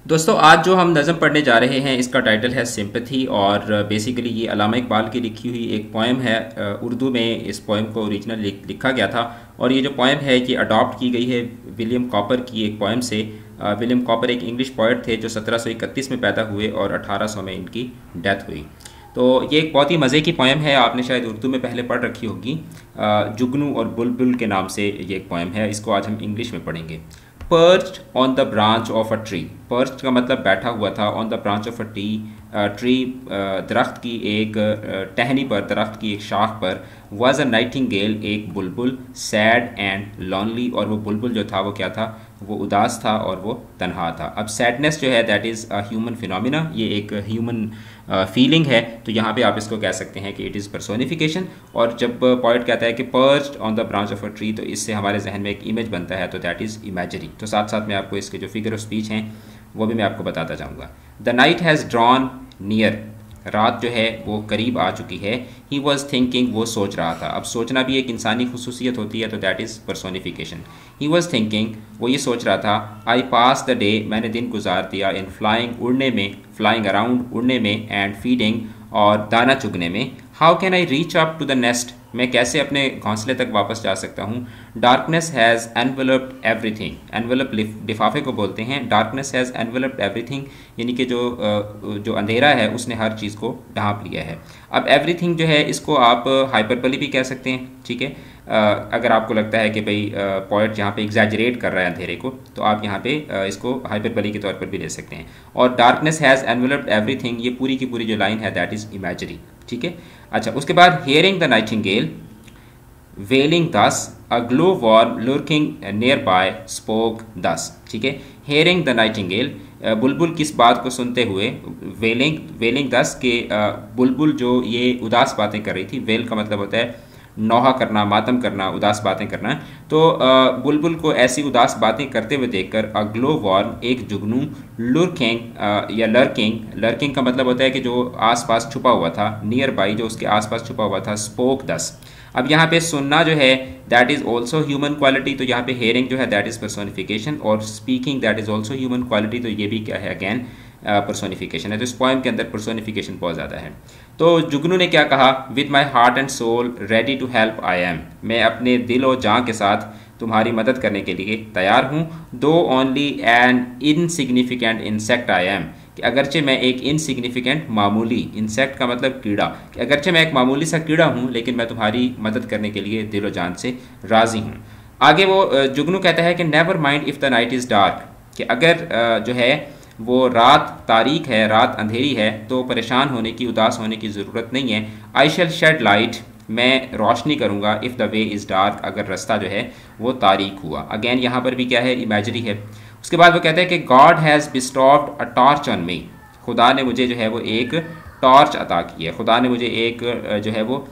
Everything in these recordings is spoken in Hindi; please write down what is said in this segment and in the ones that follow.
दोस्तों आज जो हम नज़म पढ़ने जा रहे हैं इसका टाइटल है सिंपैथी और बेसिकली ये अल्लामा इकबाल की लिखी हुई एक पोएम है। उर्दू में इस पोएम को ओरिजिनल लिखा गया था और ये जो पोएम है ये अडॉप्ट की गई है विलियम कॉपर की एक पोएम से। विलियम कॉपर एक इंग्लिश पोएट थे जो 1731 में पैदा हुए और 1800 में इनकी डेथ हुई। तो ये एक बहुत ही मज़े की पोएम है, आपने शायद उर्दू में पहले पढ़ रखी होगी। जुगनू और बुलबुल के नाम से ये एक पोएम है, इसको आज हम इंग्लिश में पढ़ेंगे। Perched on the branch of a tree, perched का मतलब बैठा हुआ था, on the branch of a tree दरख्त की एक टहनी पर, दरख्त की एक शाख पर। वॉज अ नाइटिंगेल, एक बुलबुल, सैड एंड लॉनली, और वो बुलबुल जो था वो क्या था, वो उदास था और वो तन्हा था। अब सैडनेस जो है that is a human phenomena, ये एक ह्यूमन फीलिंग है, तो यहाँ पे आप इसको कह सकते हैं कि इट इज़ पर्सोनिफिकेशन। और जब पोइट कहता है कि perched on the branch of a tree, तो इससे हमारे जहन में एक इमेज बनता है, तो दैट इज़ इमेजरी। तो साथ साथ मैं आपको इसके जो फिगर ऑफ स्पीच हैं वो भी मैं आपको बताता जाऊँगा। The night has drawn near, रात जो है वो करीब आ चुकी है। ही वॉज थिंकिंग, वो सोच रहा था। अब सोचना भी एक इंसानी खसूसियत होती है, तो that is personification. He was thinking, वो ये सोच रहा था। आई पास द डे, मैंने दिन गुजार दिया। इन फ्लाइंग, उड़ने में, फ्लाइंग अराउंड, उड़ने में, एंड फीडिंग, और दाना चुगने में। How can I reach up to the nest, मैं कैसे अपने घोंसले तक वापस जा सकता हूँ। Darkness has enveloped everything, envelope लिफाफे को बोलते हैं। डार्कनेस हैज़ एनवेलप्ड एवरीथिंग, यानी कि जो अंधेरा है उसने हर चीज़ को ढांप लिया है। अब एवरीथिंग जो है इसको आप हाइपरबली भी कह सकते हैं, ठीक है। अगर आपको लगता है कि भाई पोएट यहाँ पे एग्जैजरेट कर रहा है अंधेरे को, तो आप यहाँ पे इसको हाइपरबली के तौर पर भी ले सकते हैं। और डार्कनेस हैज़ एनवेलप्ड एवरीथिंग, ये पूरी की पूरी जो लाइन है दैट इज़ इमेजरी, ठीक है। अच्छा, उसके बाद hearing the nightingale wailing thus, a glow worm lurking nearby spoke thus, ठीक है। हेयरिंग द नाइटिंगेल, बुलबुल किस बात को सुनते हुए, वेलिंग, वेलिंग दस के बुलबुल जो ये उदास बातें कर रही थी। वेल का मतलब होता है नौहा करना, मातम करना, उदास बातें करना। तो बुलबुल को ऐसी उदास बातें करते हुए देखकर अ ग्लो वॉर्म, एक जुगनू, लुर्किंग या लर्किंग, लर्किंग का मतलब होता है कि जो आसपास छुपा हुआ था, नियर बाई जो उसके आसपास छुपा हुआ था, स्पोक दस। अब यहाँ पे सुनना जो है that is also human quality, तो यहाँ पे हेयरिंग जो है दैट इज़ पर्सोनिफिकेशन, और speaking that is also human quality, तो ये भी क्या है, अगेन पर्सोनिफिकेशन है। तो इस पोएम के अंदर पर्सोनिफिकेशन बहुत ज़्यादा है। तो जुगनू ने क्या कहा, with my heart and soul ready to help I am, मैं अपने दिल और जान के साथ तुम्हारी मदद करने के लिए तैयार हूँ। Though only an insignificant insect I am, कि अगरचे मैं एक इनसिग्निफिकेंट, मामूली, इंसेक्ट का मतलब कीड़ा, कि अगरचे मैं एक मामूली सा कीड़ा हूँ लेकिन मैं तुम्हारी मदद करने के लिए दिलो जान से राज़ी हूँ। आगे वो जुगनू कहता है कि never mind if the night is dark, कि अगर जो है वो रात तारीक है, रात अंधेरी है, तो परेशान होने की, उदास होने की ज़रूरत नहीं है। आई शेल शेड लाइट, मैं रोशनी करूँगा, if the way is dark, अगर रास्ता जो है वो तारीक हुआ। अगेन यहाँ पर भी क्या है, इमेजरी है। उसके बाद वो कहते हैं कि God has bestowed a torch on me, खुदा ने मुझे जो है वो एक टॉर्च अता की है, खुदा ने मुझे एक जो है वो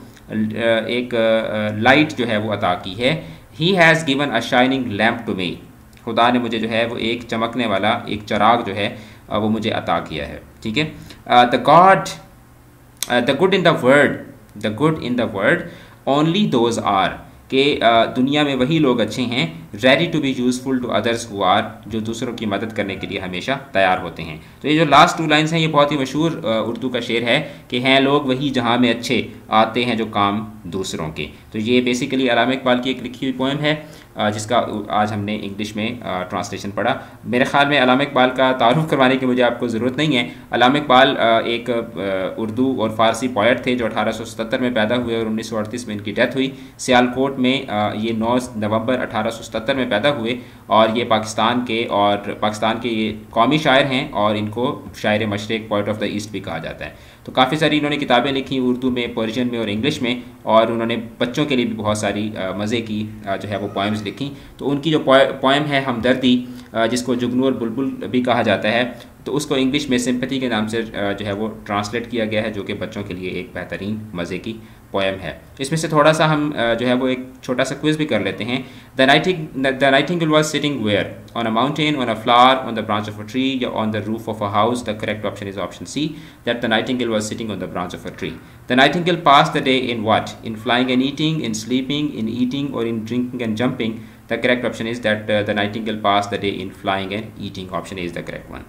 एक लाइट जो है वो अता की है। He has given a shining lamp to me, खुदा ने मुझे जो है वो एक चमकने वाला एक चिराग जो है वो मुझे अता किया है, ठीक है। The God, the good in the world, the good in the world only those are, कि दुनिया में वही लोग अच्छे हैं, ready to be useful to others who are, जो दूसरों की मदद करने के लिए हमेशा तैयार होते हैं। तो ये जो लास्ट टू लाइन्स हैं ये बहुत ही मशहूर उर्दू का शेर है कि हैं लोग वही जहाँ में अच्छे, आते हैं जो काम दूसरों के। तो ये बेसिकली अल्लामा इकबाल की एक लिखी हुई पोएम है जिसका आज हमने इंग्लिश में ट्रांसलेशन पढ़ा। मेरे ख्याल में अल्लामा इकबाल का तारुफ करवाने की मुझे आपको ज़रूरत नहीं है। अल्लामा इकबाल एक उर्दू और फ़ारसी पोएट थे जो 1877 में पैदा हुए और 1938 में इनकी डेथ हुई। सियालकोट में ये 9 नवंबर 1877 में पैदा हुए और ये पाकिस्तान के ये कौमी शायर हैं और इनको शायर मशरिक़, पोएट ऑफ द ईस्ट भी कहा जाता है। तो काफ़ी सारी इन्होंने किताबें लिखी उर्दू में, पर्शियन में और इंग्लिश में, और उन्होंने बच्चों के लिए भी बहुत सारी मज़े की जो है वो पोएम्स लिखी। तो उनकी जो पोएम है हमदर्दी, जिसको जुगनू और बुलबुल भी कहा जाता है, तो उसको इंग्लिश में सिंपैथी के नाम से जो है वो ट्रांसलेट किया गया है, जो कि बच्चों के लिए एक बेहतरीन मज़े की पोएम है। इसमें से थोड़ा सा हम जो है वो एक छोटा सा क्विज़ भी कर लेते हैं। The nightingale was sitting where, on a mountain, on a flower, on the branch of a tree, या on the roof of a house. The correct option is option C, that the nightingale was sitting on the branch of a tree. The nightingale pass the day in what, in flying and eating, in sleeping, in eating, और in drinking and jumping. The correct option is that the nightingale passed the day in flying and eating. Option A is the correct one.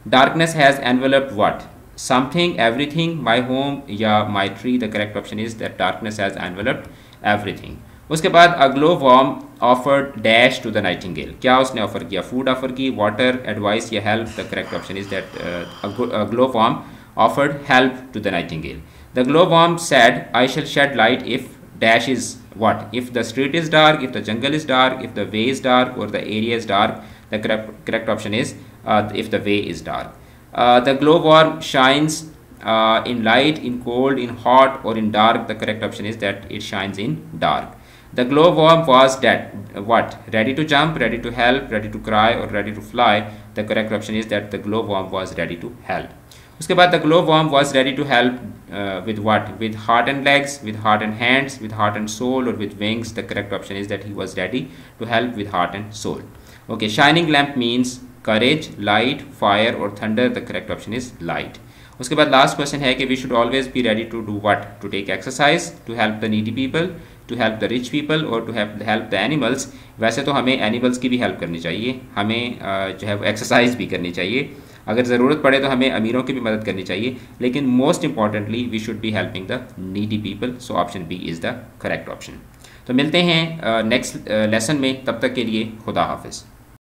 Darkness has enveloped what? Something, everything, my home या my tree. The correct option is that darkness has enveloped everything. उसके बाद a glowworm offered dash to the nightingale. क्या उसने ऑफर किया? फूड ऑफर की, वाटर, एडवाइस या help. The correct option is that a glowworm offered help to the nightingale. The glowworm said, I shall shed light if dash is what? If the street is dark, if the jungle is dark, if the way is dark, or the area is dark. The correct option is if the way is dark. The glowworm shines in light, in cold, in hot, or in dark. The correct option is that it shines in dark. The glowworm was what? Ready to jump, ready to help, ready to cry, or ready to fly. The correct option is that the glowworm was ready to help. उसके बाद the glowworm was ready to help with what? With heart and legs, with heart and hands, with heart and soul, or with wings. The correct option is that he was ready to help with heart and soul. Okay, shining lamp means courage, light, fire, or thunder. The correct option is light. उसके बाद लास्ट क्वेश्चन है कि we should always be ready to do what? To take exercise, to help the needy people, to help the rich people, और टू हेल्प द एनिमल्स. वैसे तो हमें एनिमल्स की भी हेल्प करनी चाहिए, हमें जो है एक्सरसाइज भी करनी चाहिए, अगर ज़रूरत पड़े तो हमें अमीरों की भी मदद करनी चाहिए, लेकिन most importantly we should be helping the needy people. So option B is the correct option. तो मिलते हैं नेक्स्ट लेसन में, तब तक के लिए खुदा हाफिज़.